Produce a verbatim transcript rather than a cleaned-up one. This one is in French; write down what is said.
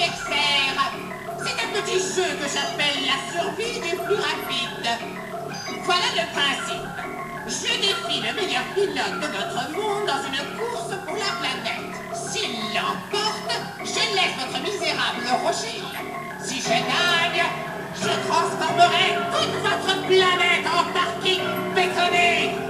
Dexter. C'est un petit jeu que j'appelle la survie du plus rapide. Voilà le principe. Je défie le meilleur pilote de notre monde dans une course pour la planète. S'il l'emporte, je laisse votre misérable rocher. Si je gagne, je transformerai toute votre planète en parking bétonné.